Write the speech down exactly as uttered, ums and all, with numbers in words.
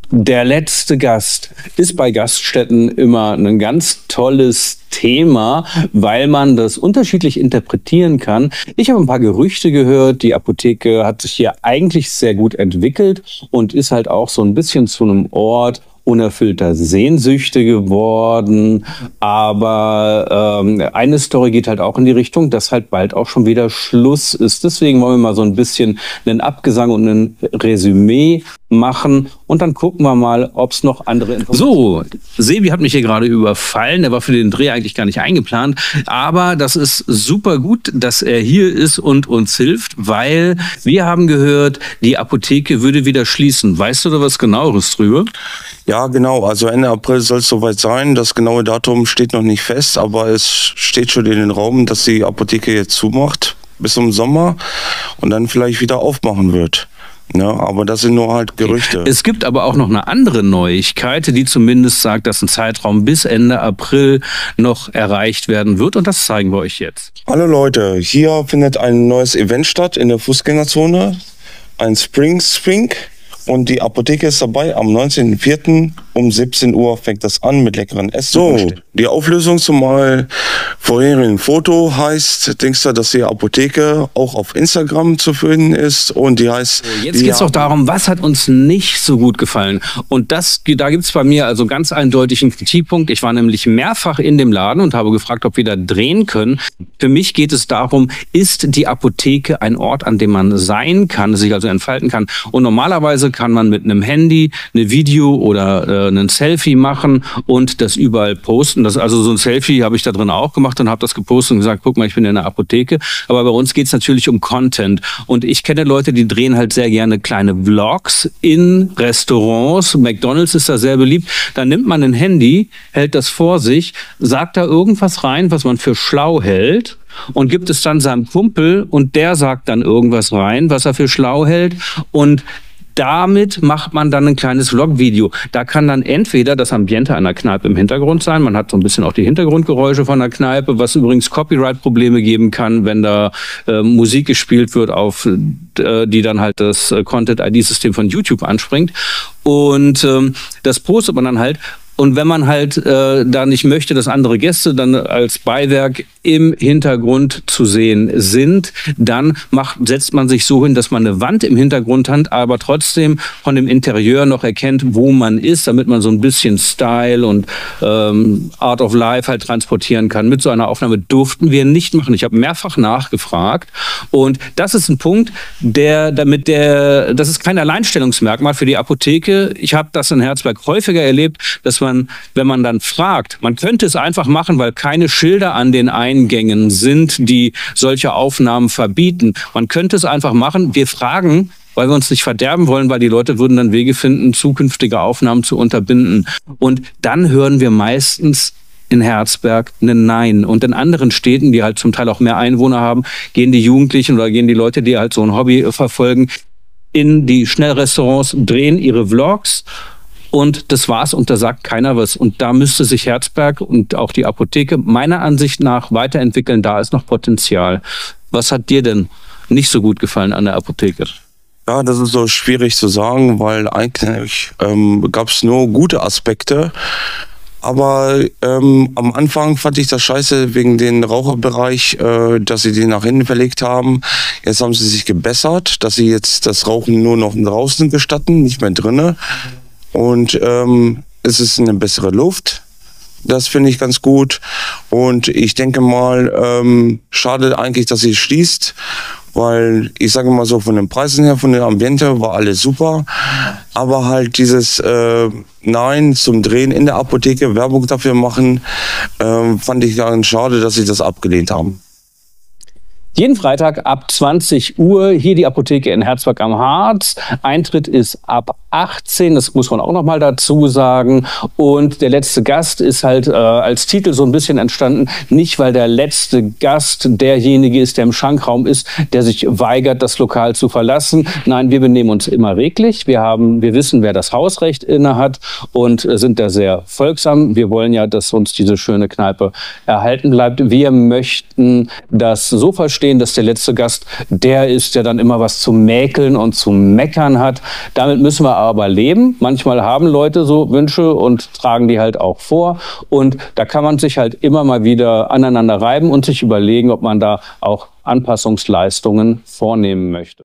Der letzte Gast ist bei Gaststätten immer ein ganz tolles Thema, weil man das unterschiedlich interpretieren kann. Ich habe ein paar Gerüchte gehört, die Apotheke hat sich hier eigentlich sehr gut entwickelt und ist halt auch so ein bisschen zu einem Ort unerfüllter Sehnsüchte geworden. Aber ähm, eine Story geht halt auch in die Richtung, dass halt bald auch schon wieder Schluss ist. Deswegen wollen wir mal so ein bisschen einen Abgesang und ein Resümee machen. Und dann gucken wir mal, ob es noch andere Informationen gibt. So, Sebi hat mich hier gerade überfallen. Er war für den Dreh eigentlich gar nicht eingeplant. Aber das ist super gut, dass er hier ist und uns hilft, weil wir haben gehört, die Apotheke würde wieder schließen. Weißt du da was Genaueres drüber? Ja, genau. Also Ende April soll es soweit sein. Das genaue Datum steht noch nicht fest, aber es steht schon in den Raum, dass die Apotheke jetzt zumacht bis zum Sommer und dann vielleicht wieder aufmachen wird. Ja, aber das sind nur halt Gerüchte. Es gibt aber auch noch eine andere Neuigkeit, die zumindest sagt, dass ein Zeitraum bis Ende April noch erreicht werden wird. Und das zeigen wir euch jetzt. Hallo Leute, hier findet ein neues Event statt in der Fußgängerzone. Ein Spring Spring. Und die Apotheke ist dabei. Am neunzehnten vierten um siebzehn Uhr fängt das an mit leckeren Essen. So, die Auflösung zum mal vorherigen Foto heißt, denkst du, dass die Apotheke auch auf Instagram zu finden ist? Und die heißt... Jetzt geht es doch darum, was hat uns nicht so gut gefallen? Und das, da gibt es bei mir also ganz eindeutig einen Kritikpunkt. Ich war nämlich mehrfach in dem Laden und habe gefragt, ob wir da drehen können. Für mich geht es darum, ist die Apotheke ein Ort, an dem man sein kann, sich also entfalten kann? Und normalerweise kann man mit einem Handy eine Video oder äh, ein Selfie machen und das überall posten. Das, also so ein Selfie habe ich da drin auch gemacht und habe das gepostet und gesagt, guck mal, ich bin in der Apotheke. Aber bei uns geht es natürlich um Content. Und ich kenne Leute, die drehen halt sehr gerne kleine Vlogs in Restaurants. McDonald's ist da sehr beliebt. Da nimmt man ein Handy, hält das vor sich, sagt da irgendwas rein, was man für schlau hält, und gibt es dann seinem Kumpel und der sagt dann irgendwas rein, was er für schlau hält, und damit macht man dann ein kleines Vlog-Video. Da kann dann entweder das Ambiente einer Kneipe im Hintergrund sein, man hat so ein bisschen auch die Hintergrundgeräusche von der Kneipe, was übrigens Copyright-Probleme geben kann, wenn da äh, Musik gespielt wird, auf äh, die dann halt das äh, Content-I D-System von YouTube anspringt. Und ähm, das postet man dann halt. Und wenn man halt äh, da nicht möchte, dass andere Gäste dann als Beiwerk im Hintergrund zu sehen sind, dann macht, setzt man sich so hin, dass man eine Wand im Hintergrund hat, aber trotzdem von dem Interieur noch erkennt, wo man ist, damit man so ein bisschen Style und ähm, Art of Life halt transportieren kann. Mit so einer Aufnahme durften wir nicht machen. Ich habe mehrfach nachgefragt und das ist ein Punkt, der damit der, das ist kein Alleinstellungsmerkmal für die Apotheke. Ich habe das in Herzberg häufiger erlebt, dass man, wenn man dann fragt, man könnte es einfach machen, weil keine Schilder an den Eingängen sind, die solche Aufnahmen verbieten. Man könnte es einfach machen. Wir fragen, weil wir uns nicht verderben wollen, weil die Leute würden dann Wege finden, zukünftige Aufnahmen zu unterbinden. Und dann hören wir meistens in Herzberg ein Nein. Und in anderen Städten, die halt zum Teil auch mehr Einwohner haben, gehen die Jugendlichen oder gehen die Leute, die halt so ein Hobby verfolgen, in die Schnellrestaurants, drehen ihre Vlogs. Und das war's, und da sagt keiner was. Und da müsste sich Herzberg und auch die Apotheke meiner Ansicht nach weiterentwickeln. Da ist noch Potenzial. Was hat dir denn nicht so gut gefallen an der Apotheke? Ja, das ist so schwierig zu sagen, weil eigentlich ähm, gab es nur gute Aspekte. Aber ähm, am Anfang fand ich das scheiße wegen den Raucherbereich, äh, dass sie den nach hinten verlegt haben. Jetzt haben sie sich gebessert, dass sie jetzt das Rauchen nur noch draußen gestatten, nicht mehr drinnen. Und ähm, es ist eine bessere Luft. Das finde ich ganz gut. Und ich denke mal, ähm, schade eigentlich, dass sie schließt. Weil ich sage mal so, von den Preisen her, von der Ambiente war alles super. Aber halt dieses äh, Nein zum Drehen in der Apotheke, Werbung dafür machen, äh, fand ich ganz schade, dass sie das abgelehnt haben. Jeden Freitag ab zwanzig Uhr hier die Apotheke in Herzberg am Harz. Eintritt ist ab achtzehn, das muss man auch noch mal dazu sagen. Und der letzte Gast ist halt äh, als Titel so ein bisschen entstanden, nicht weil der letzte Gast derjenige ist, der im Schankraum ist, der sich weigert, das Lokal zu verlassen. Nein, wir benehmen uns immer reglich. Wir haben, wir wissen, wer das Hausrecht inne hat und äh, sind da sehr folgsam. Wir wollen ja, dass uns diese schöne Kneipe erhalten bleibt. Wir möchten das so verstehen, verstehen, dass der letzte Gast der ist, der dann immer was zu mäkeln und zu meckern hat. Damit müssen wir aber leben. Manchmal haben Leute so Wünsche und tragen die halt auch vor. Und da kann man sich halt immer mal wieder aneinander reiben und sich überlegen, ob man da auch Anpassungsleistungen vornehmen möchte.